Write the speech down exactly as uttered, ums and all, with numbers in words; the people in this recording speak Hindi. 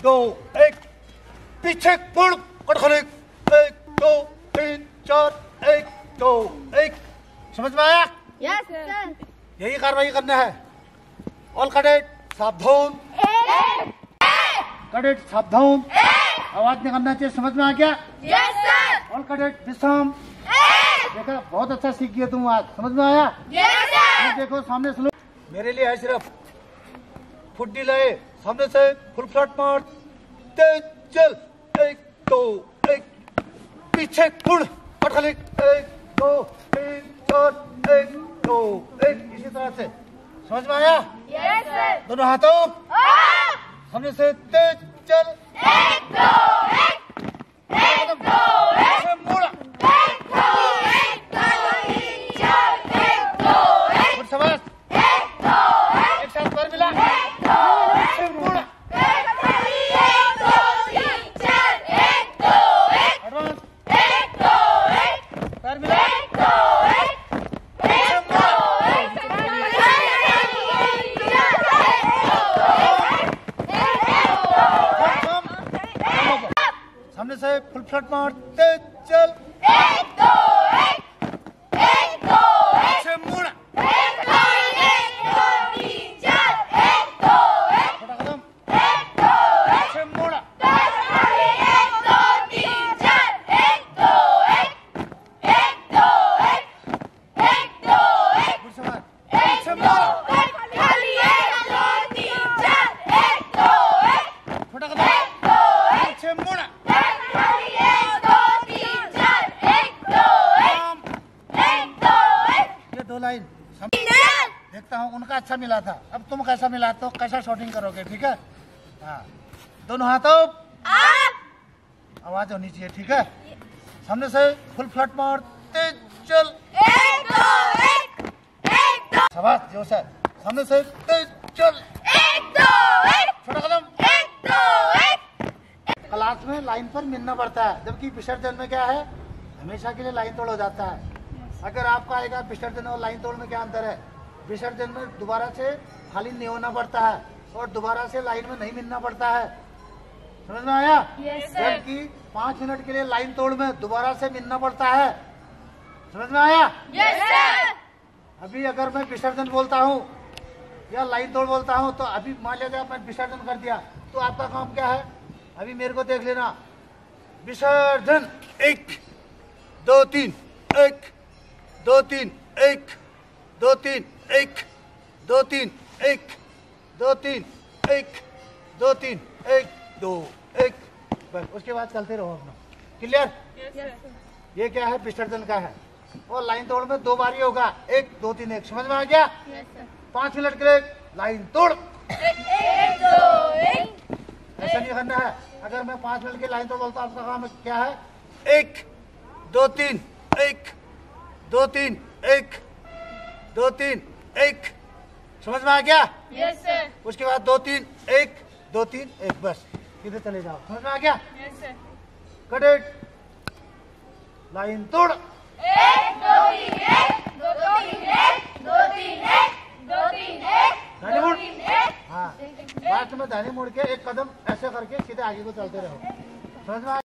दो एक, पीछे मुड़ कटखने, एक दो तीन चार, एक दो एक। समझ में आया? Yes sir. यही कार्रवाई करना है। ऑल कैडेट सावधान, कैडेट सावधान, आवाज निकालना चाहिए। समझ में आ गया? Yes sir. ऑल कैडेट विश्राम। देखा, बहुत अच्छा सीख गया तुम आज। समझ में आया? Yes sir. देखो सामने से लो, मेरे लिए है सिर्फ फुट डी लाए, सामने से फुल फ्लैट मार, तेज चल, एक दो एक, पीछे मुड़ कटखने, एक दो तीन चार, एक दो एक। इसी तरह से। समझ में आया? Yes sir. दोनों हाथों सामने से तेज चल, एक दो एक, एक दो एक, मुड़, एक दो एक, दो तीन चार, एक दो एक, फिर शाबाश, एक दो एक, एक साथ पैर मिला, एक दो एक, मुड़, एक दो तीन चार, एक दो एक, एडवांस, एक दो एक, पैर मिला, एक दो एक, एक दो एक, सामने से फुल फ्लैट मार, तेज चल, एक दो एक, एक दो एक, पीछे मुड़, एक दो एक, दो तीन चार, एक दो एक, छोटा कदम, एक दो एक, पीछे मुड़, एक दो तीन चार, एक दो एक, एक दो एक, एक दो एक, फिर शाबाश, एक पीछे दो मुड़, एक, खाली एक दो तीन चार, एक दो एक, छोटा कदम, एक दो एक, पीछे मुड़, खाली एक दो तीन चार, एक दो एक, काम। एक दो एक, ये दो लाइन सम... तीन देखता हूँ उनका अच्छा मिला था, अब तुम कैसा मिला तो कैसा शॉटिंग करोगे? ठीक है, हाँ, दोनों हाथों आप आवाज होनी चाहिए। ठीक है, सामने से फुल फ्लैट मार, तेज चल, एक दो एक, एक दो शाबाश, जोश है, सामने से तेज चल, एक दो एक, छोटा कदम। एक दो एक, क्लास में लाइन पर मिलना पड़ता है, जबकि विसर्जन में क्या है, हमेशा के लिए लाइन तोड़ हो जाता है। अगर आपको आएगा विसर्जन और लाइन तोड़ में क्या अंतर है? विसर्जन में दोबारा से खाली नहीं होना पड़ता है और दोबारा से लाइन में नहीं मिलना पड़ता है। समझ में आया? Yes, sir. जबकि पाँच मिनट के लिए लाइन तोड़ में दोबारा से मिलना पड़ता है। समझ में आया? Yes sir. अभी अगर मैं विसर्जन बोलता हूँ या लाइन तोड़ बोलता हूँ, तो अभी मान लिया मैं विसर्जन कर दिया, तो आपका काम क्या है? अभी मेरे को देख लेना, विसर्जन, एक दो तीन, एक दो तीन, एक दो तीन, एक दो तीन, एक दो तीन, एक दो तीन, एक दो एक, बस उसके बाद चलते रहो अपना। क्लियर? ये क्या है? विसर्जन का है। और लाइन तोड़ में दो बारी होगा, एक दो तीन एक। समझ में आ गया? पाँच मिनट के लिए लाइन तोड़, एक दो एक, ऐसा नहीं करना है। अगर मैं पाँच मिनट की लाइन तोड़ बोलता हूँ, आपका काम क्या है? एक दो तीन, एक दो तीन, एक दो तीन, एक। समझ में आ गया? Yes sir. उसके बाद दो तीन एक, दो तीन एक, बस सीधे चले जाओ। समझ में आ गया? Yes sir. कैडेट लाइन तोड़, एक दो तीन एक, दो तीन एक, दो तीन एक, दो तीन एक, दाहिने दो मुड़। तीन एक, हाँ, लास्ट में दाहिने मुड़ के एक कदम ऐसे करके सीधे आगे को चलते रहो। समझ में आ